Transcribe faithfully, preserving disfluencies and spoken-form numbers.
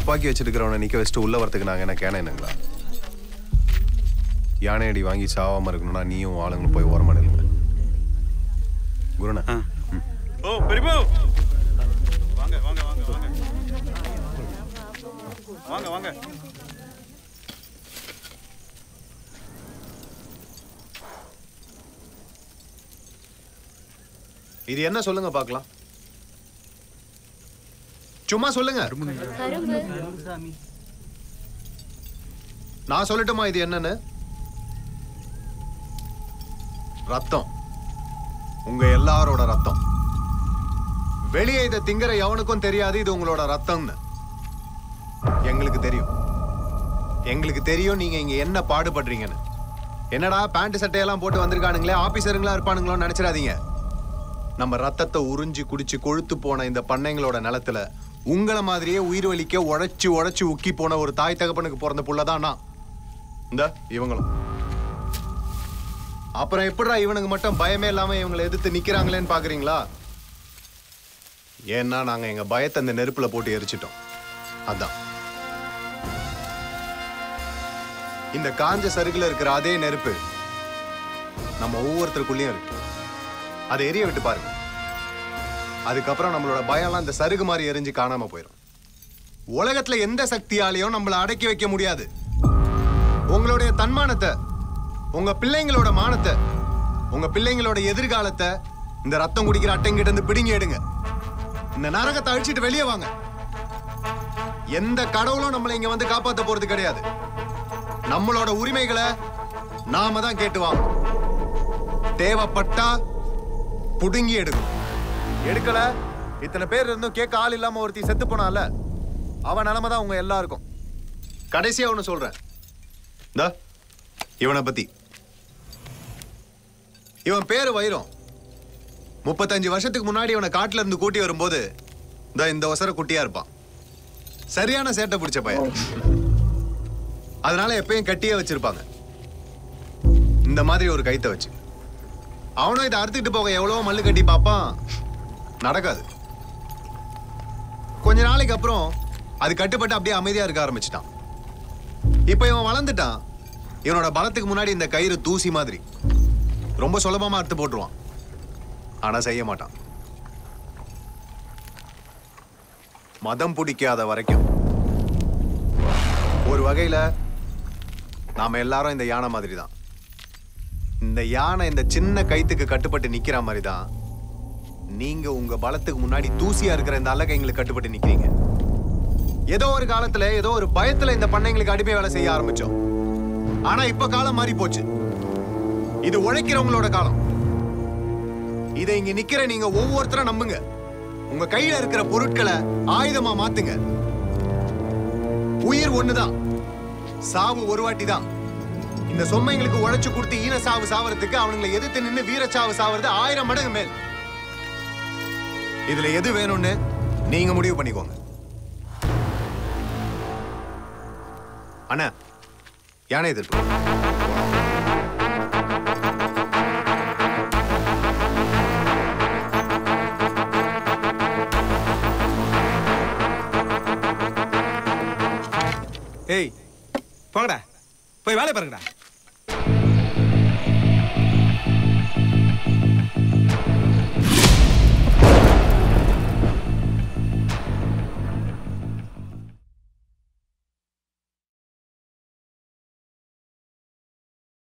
துப்பாக்கி வச்சிருக்கிறவனை நிக்க வச்சுட்டு உள்ள வரதுக்கு நாங்க என்ன கேன என்னங்களா? யானை அடி வாங்கி சாவாம இருக்கணும்னா நீயும் ஆளுங்களும் போய் ஓரமா நில்லுங்க. குருண்ணா. ஓ பெரியப்பா. வாங்க வாங்க வாங்க வாங்க. வாங்க வாங்க. இது என்ன சொல்லுங்க பார்க்கலாம். சும்மா சொல்லுங்க. நான் சொல்லட்டுமா இது என்னன்னு? ரத்தம். உங்க எல்லாரோட ரத்தம். வெளியே இதை திங்கிற எவனுக்கும் தெரியாது இது உங்களோட ரத்தம்னு. எங்களுக்கு தெரியும். எங்களுக்கு தெரியும் நீங்க இங்க என்ன பாடுபடுறீங்கன்னு. என்னடா பேண்ட் சட்டையெல்லாம் போட்டு வந்திருக்கானுங்களே ஆபீசருங்களா இருப்பானுங்களோன்னு நினைச்சிடாதீங்க. நம்ம ரத்தத்தை உறிஞ்சி குடிச்சு கொழுத்து போன இந்த பண்ணைங்களோட நிலத்துல உங்களை மாதிரியே உயிர் வலிக்க உழைச்சு உழைச்சு உக்கி போன ஒரு தாய் தகப்பனுக்கு பிறந்த புள்ளதான் நான். இந்த இவங்களும். அப்புறம் எப்படிடா இவனுக்கு மட்டும் பயமே இல்லாம இவங்களை எதிர்த்து நிக்கிறாங்களேன்னு பாக்குறீங்களா? ஏன்னா நாங்க எங்க பயத்தை அந்த நெருப்புல போட்டு எரிச்சிட்டோம். அதான் இந்த காஞ்ச சருகுல இருக்கிற அதே நெருப்பு நம்ம ஒவ்வொருத்தருக்குள்ளயும் இருக்கு. அதை எரிய விட்டு பாருங்க. அதுக்கப்புறம் நம்மளோட பயம்லாம் இந்த சருகு மாதிரி எரிஞ்சு காணாம போயிடும். உலகத்துல எந்த சக்தியாலையும் நம்மளை அடக்கி வைக்க முடியாது. உங்களுடைய தன்மானத்தை, உங்க பிள்ளைங்களோட மானத்தை, உங்க பிள்ளைங்களோட எதிர்காலத்தை இந்த ரத்தம் குடிக்கிற அட்டைங்கிட்ட இருந்து பிடிங்கி எடுங்க. இந்த நரகத்தை அழிச்சிட்டு வெளியே வாங்க. எந்த கடவுளும் நம்மளை இங்க வந்து காப்பாற்ற போறது கிடையாது. நம்மளோட உரிமைகளை நாம தான் கேட்டு வாங்க. தேவைப்பட்டா புடுங்கி எடுக்கும். எடுக்கல இத்தனை பேர் இருந்தும் கேட்க ஆள் இல்லாம ஒருத்தி செத்து போனால அவன் நிலைமை தான் உங்க எல்லாருக்கும். கடைசியா ஒண்ணு சொல்றேன். இவனை பத்தி. இவன் பேரு வைரம். முப்பத்தஞ்சு வருஷத்துக்கு முன்னாடி இவனை காட்டுல இருந்து கூட்டி வரும்போது இந்த வசர குட்டியா இருப்பான். சரியான சேட்டை பிடிச்ச பையன். அதனால எப்பயும் கட்டியே வச்சிருப்பாங்க. இந்த மாதிரி ஒரு கைத்தை வச்சு அவனும் இதை அறுத்துக்கிட்டு போக எவ்வளவோ மல்லு கட்டி பார்ப்பான். நடக்காது. கொஞ்ச நாளைக்கு அப்புறம் அது கட்டுப்பட்டு அப்படியே அமைதியா இருக்க ஆரம்பிச்சிட்டான். இப்ப இவன் வளர்ந்துட்டான். இவனோட பலத்துக்கு முன்னாடி இந்த கயிறு தூசி மாதிரி. ரொம்ப சுலபமா அறுத்து போட்டுருவான். ஆனா செய்ய மாட்டான். மதம் பிடிக்காத வரைக்கும். ஒரு வகையில நாம எல்லாரும் இந்த யானை மாதிரி தான். இந்த யானை இந்த சின்ன கைத்துக்கு கட்டுப்பட்டு நிக்கிற மாதிரி தான் நீங்க உங்க பலத்துக்கு முன்னாடி தூசியா இருக்கிற இந்த அல்லகைங்களுக்கு கட்டுப்பட்டு நிக்கிறீங்க. ஏதோ ஒரு காலத்துல ஏதோ ஒரு பயத்துல இந்த பண்ணைங்களுக்கு அடிமை வேலை செய்ய ஆரம்பிச்சோம். ஆனா இப்ப காலம் மாறி போச்சு. இது உழைக்கிறவங்களோட காலம். இதை இங்க நிக்கிற நீங்க ஒவ்வொருத்தரும் நம்புங்க. உங்க கையில இருக்கிற பொருட்களை ஆயுதமா மாத்துங்க. உயிர் ஒண்ணுதான். சாவு ஒரு வாட்டி தான். இந்த சொம்மைங்களுக்கு உழைச்சு கொடுத்து ஈன சாவு சாவறதுக்கு அவனுங்களை எதிர்த்து நின்று வீரச்சாவு சாவறது ஆயிரம் மடங்கு மேல். இதுல எது வேணும்னு நீங்க முடிவு பண்ணிக்கோங்க. அண்ணா யானை எதிர்ப்பு. ஏய் போங்கடா, போய் வேலை பாருங்கடா.